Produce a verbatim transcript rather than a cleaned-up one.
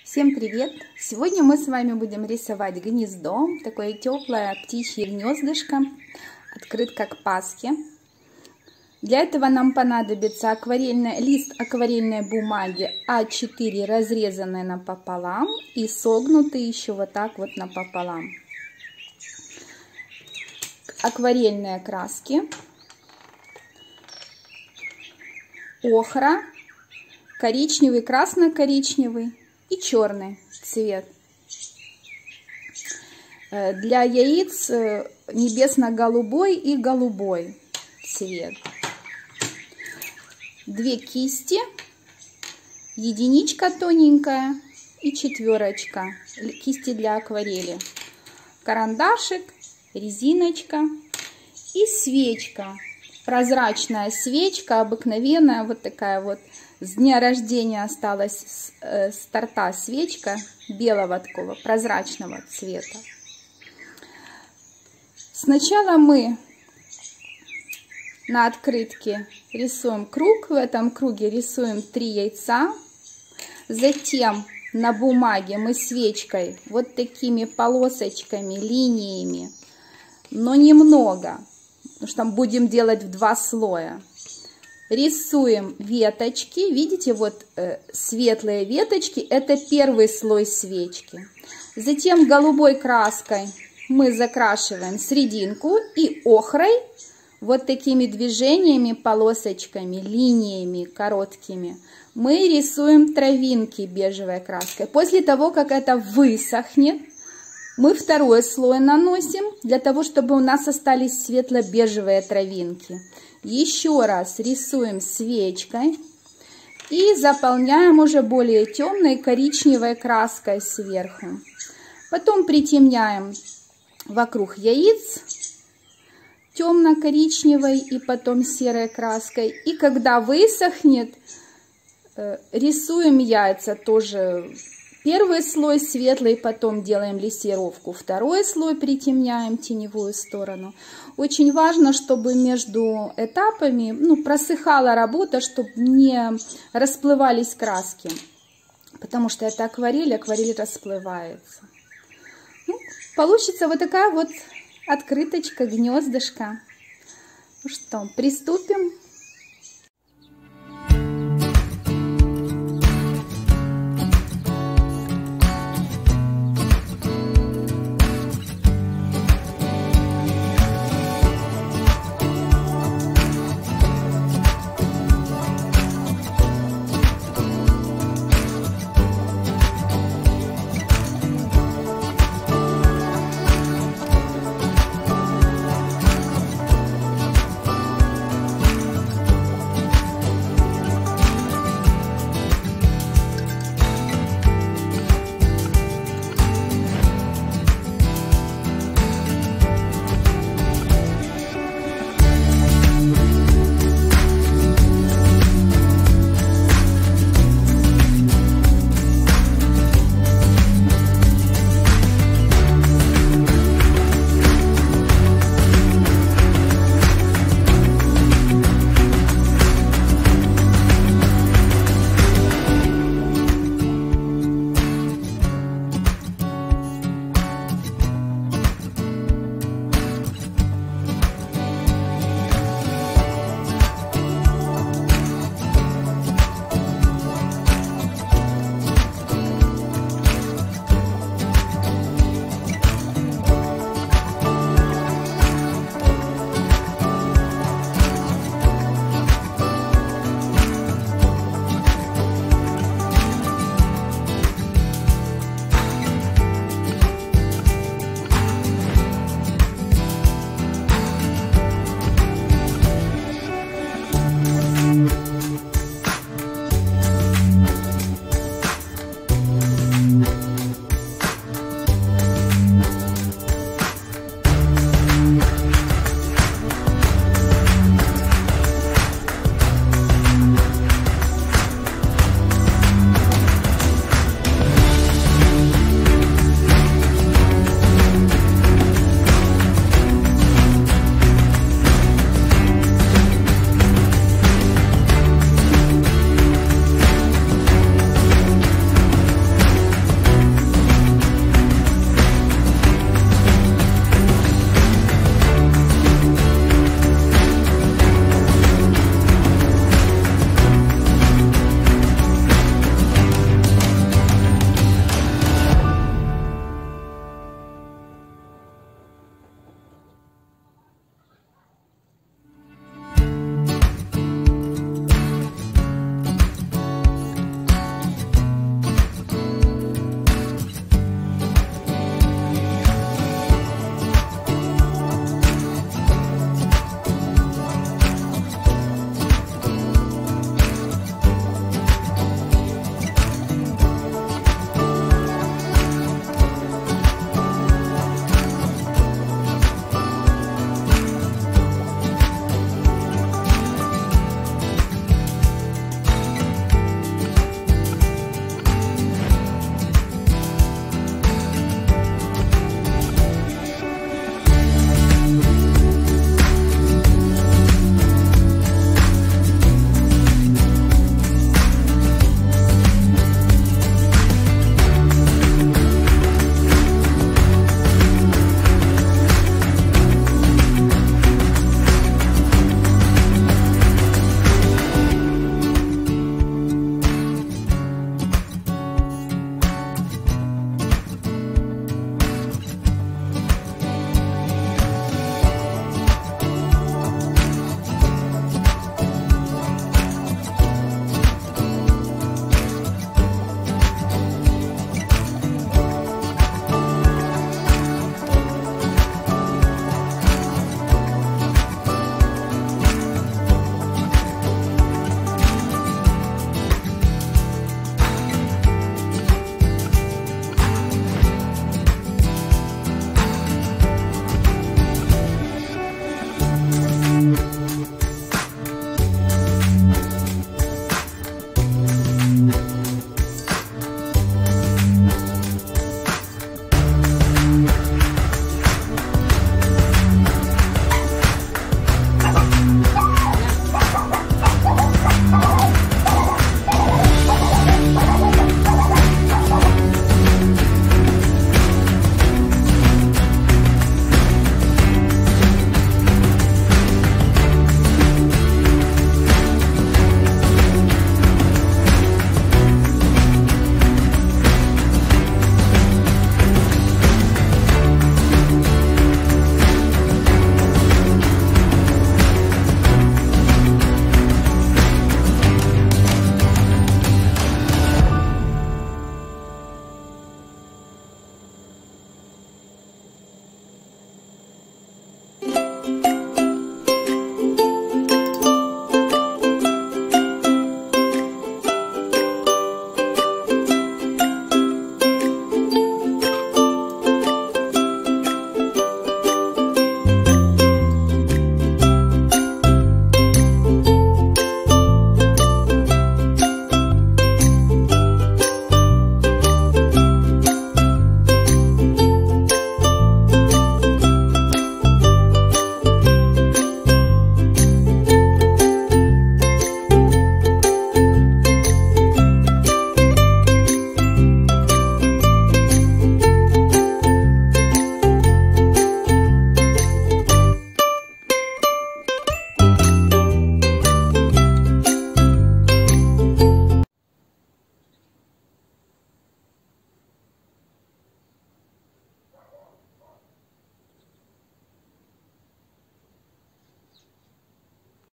Всем привет! Сегодня мы с вами будем рисовать гнездо, такое теплое птичье гнездышко, открытка к Пасхе. Для этого нам понадобится акварельный, лист акварельной бумаги а четыре, разрезанный напополам и согнутый еще вот так вот напополам. Акварельные краски, охра, коричневый, красно-коричневый и черный цвет. Для яиц небесно-голубой и голубой цвет. Две кисти, единичка тоненькая и четверочка, кисти для акварели, карандашик, резиночка и свечка. Прозрачная свечка, обыкновенная, вот такая вот. С дня рождения осталась с, э, с торта свечка белого такого прозрачного цвета. Сначала мы на открытке рисуем круг. В этом круге рисуем три яйца. Затем на бумаге мы свечкой вот такими полосочками, линиями, но немного, потому что будем делать в два слоя. Рисуем веточки, видите, вот э, светлые веточки, это первый слой свечки. Затем голубой краской мы закрашиваем серединку и охрой вот такими движениями, полосочками, линиями короткими мы рисуем травинки бежевой краской. После того, как это высохнет, мы второй слой наносим, для того, чтобы у нас остались светло-бежевые травинки. Еще раз рисуем свечкой и заполняем уже более темной коричневой краской сверху. Потом притемняем вокруг яиц темно-коричневой и потом серой краской. И когда высохнет, рисуем яйца тоже. Первый слой светлый, потом делаем лессировку. Второй слой притемняем теневую сторону. Очень важно, чтобы между этапами ну, просыхала работа, чтобы не расплывались краски. Потому что это акварель, акварель расплывается. Ну, получится вот такая вот открыточка, гнездышко. Ну что, приступим.